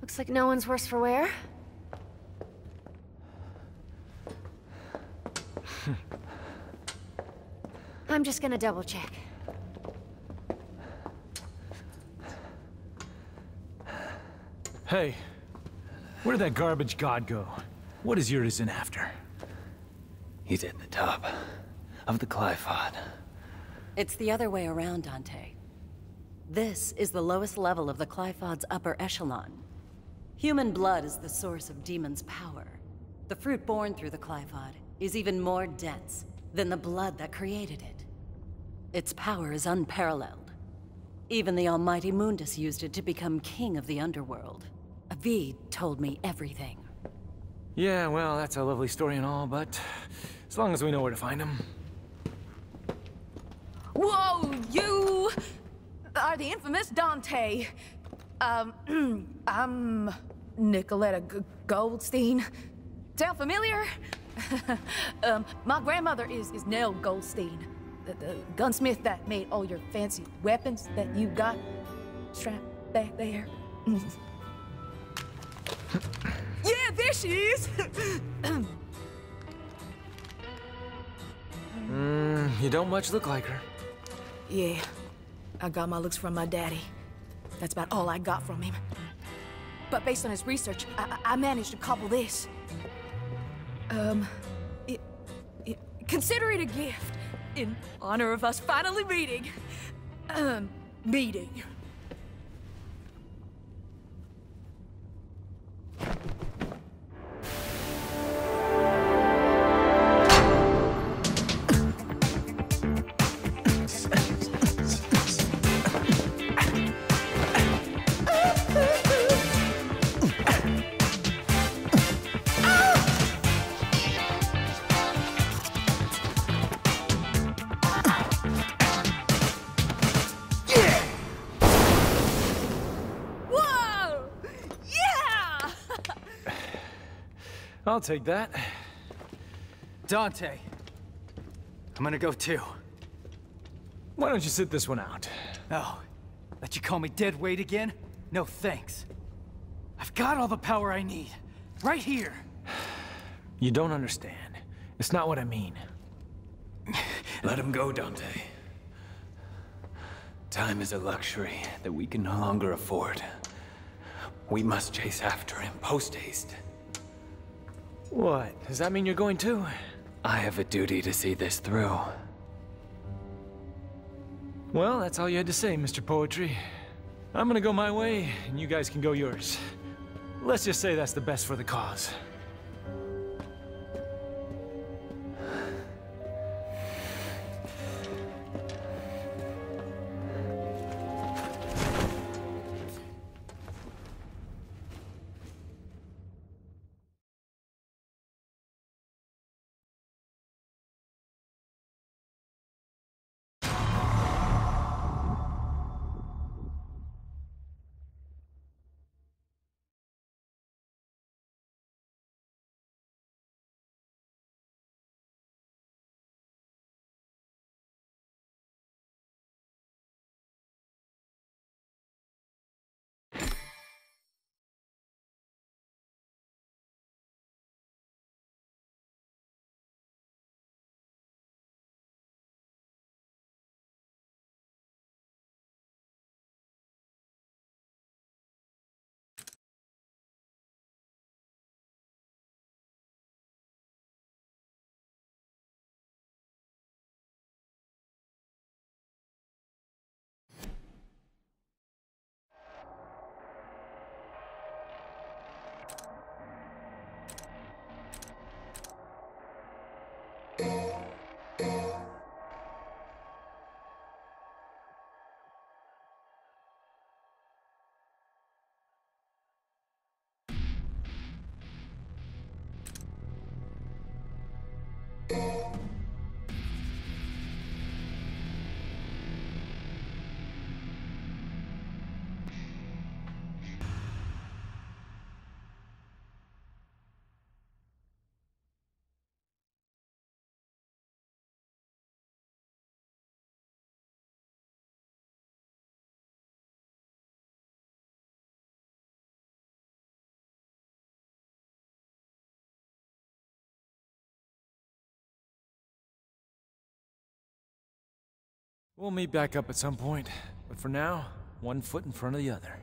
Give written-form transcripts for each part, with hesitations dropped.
Looks like no one's worse for wear. I'm just gonna double check. Hey, where did that garbage god go? What is Urizen after? He's at the top of the Qliphoth. It's the other way around, Dante. This is the lowest level of the Qliphod's upper echelon. Human blood is the source of demons' power. The fruit born through the Qliphod is even more dense than the blood that created it. Its power is unparalleled. Even the almighty Mundus used it to become king of the underworld. Avid told me everything. Yeah, well, that's a lovely story and all, but as long as we know where to find him. Whoa, you are the infamous Dante. I'm Nicoletta Goldstein. Sound familiar? My grandmother is Nell Goldstein, the gunsmith that made all your fancy weapons that you got strapped back there. Yeah, there she is! You don't much look like her. Yeah, I got my looks from my daddy. That's about all I got from him. But based on his research, I managed to cobble this. Consider it a gift in honor of us finally meeting. Meeting. I'll take that. Dante, I'm gonna go too. Why don't you sit this one out? Oh, let you call me dead weight again? No thanks. I've got all the power I need, right here. You don't understand. It's not what I mean. Let him go, Dante. Time is a luxury that we can no longer afford. We must chase after him post-haste. What? Does that mean you're going too? I have a duty to see this through. Well, that's all you had to say, Mr. Poetry. I'm gonna go my way, and you guys can go yours. Let's just say that's the best for the cause. We'll meet back up at some point, but for now, one foot in front of the other.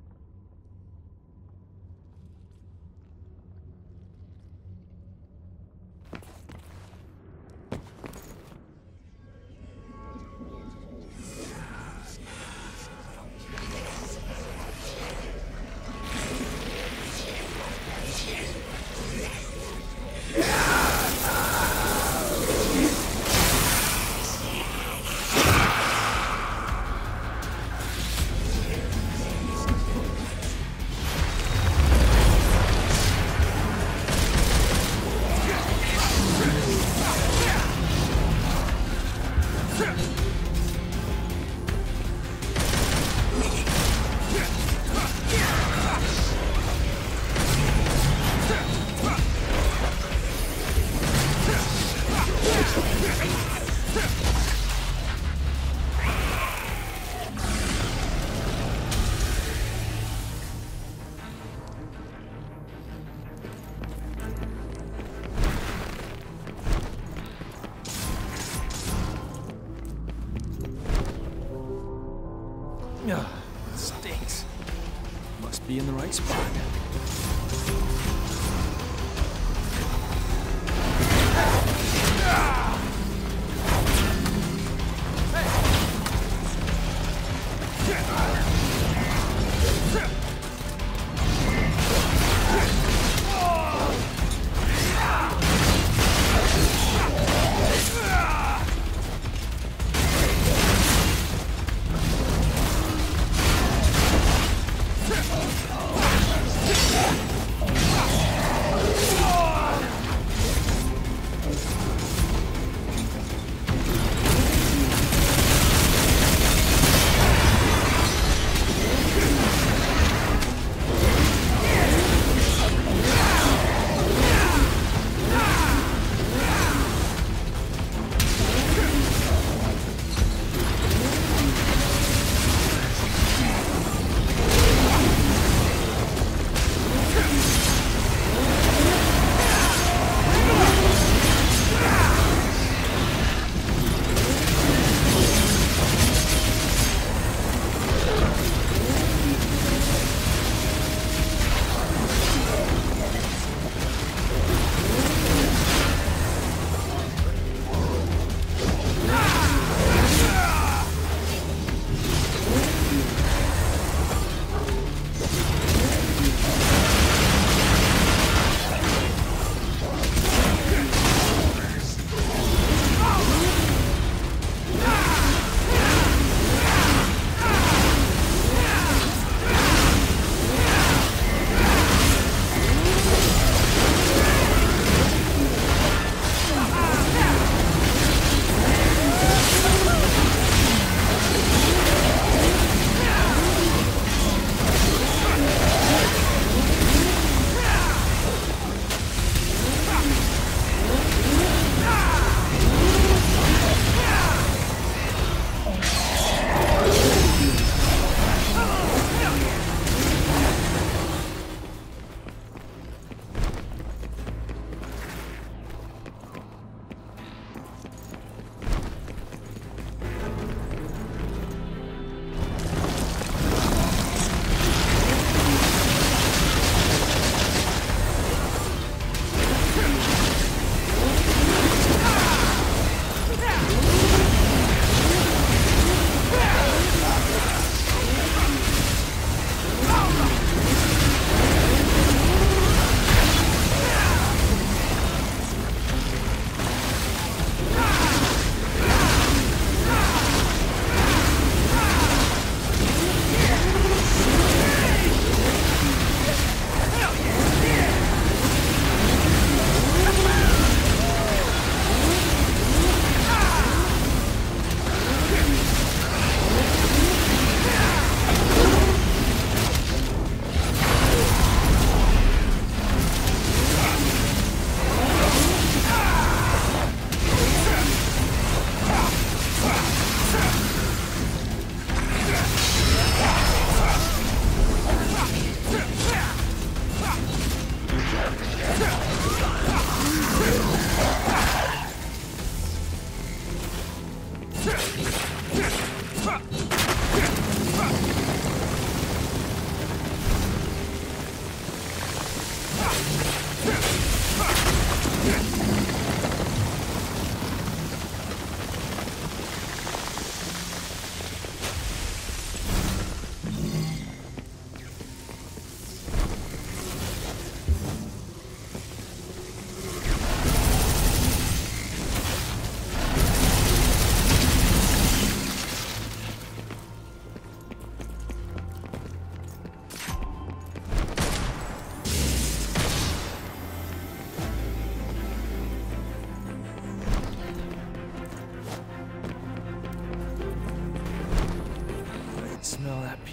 Ugh, stinks. Must be in the right spot.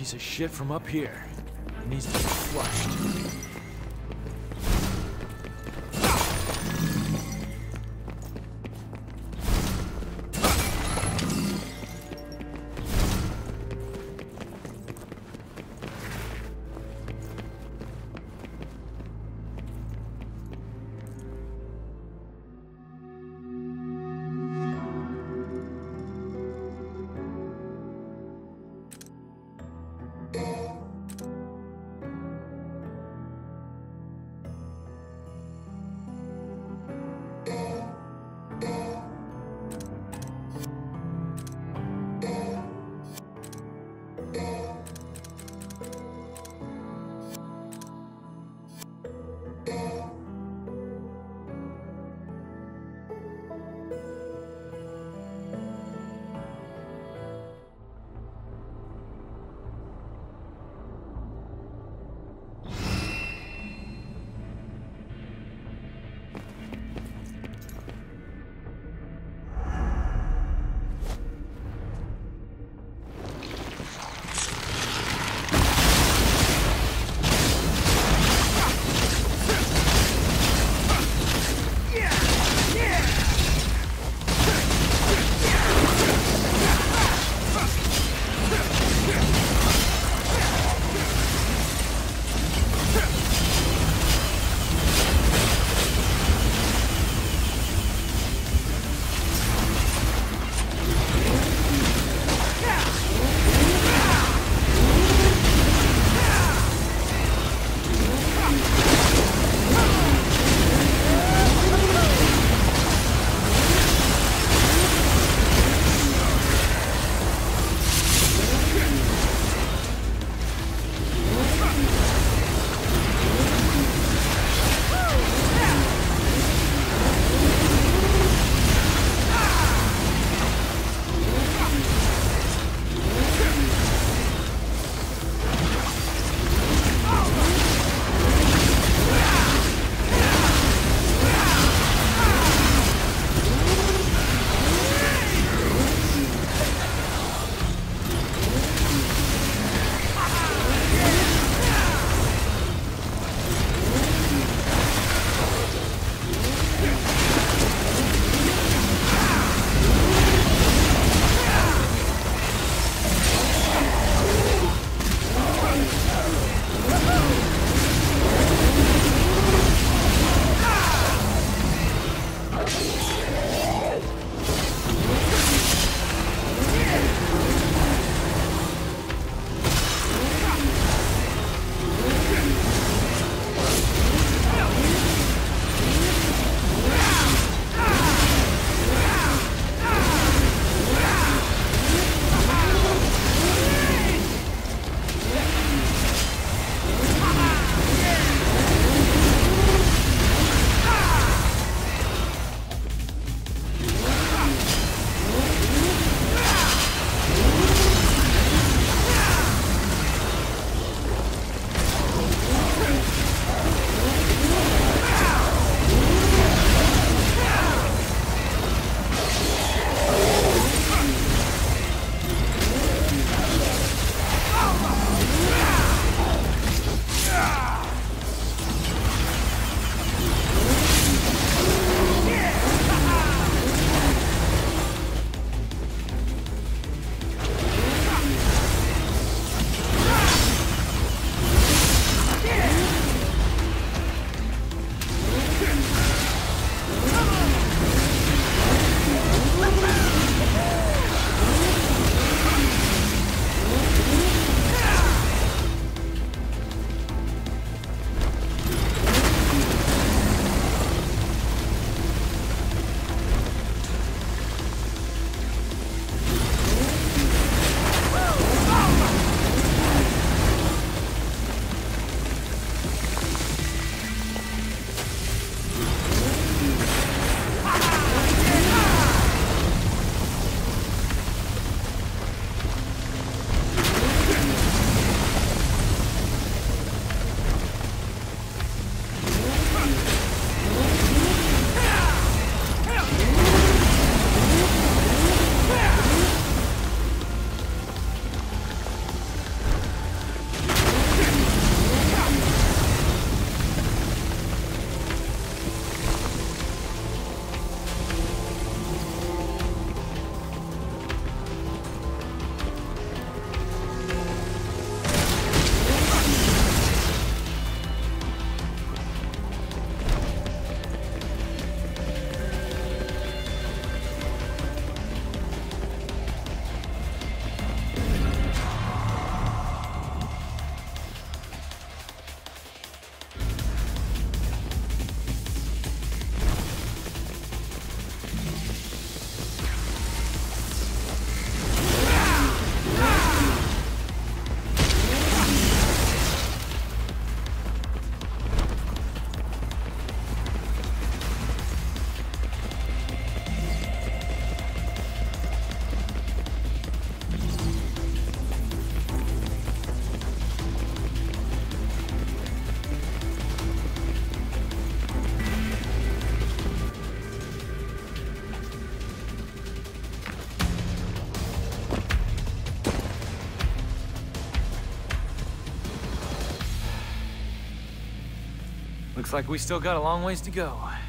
piece of shit from up here. He needs to be flushed. Looks like we still got a long ways to go.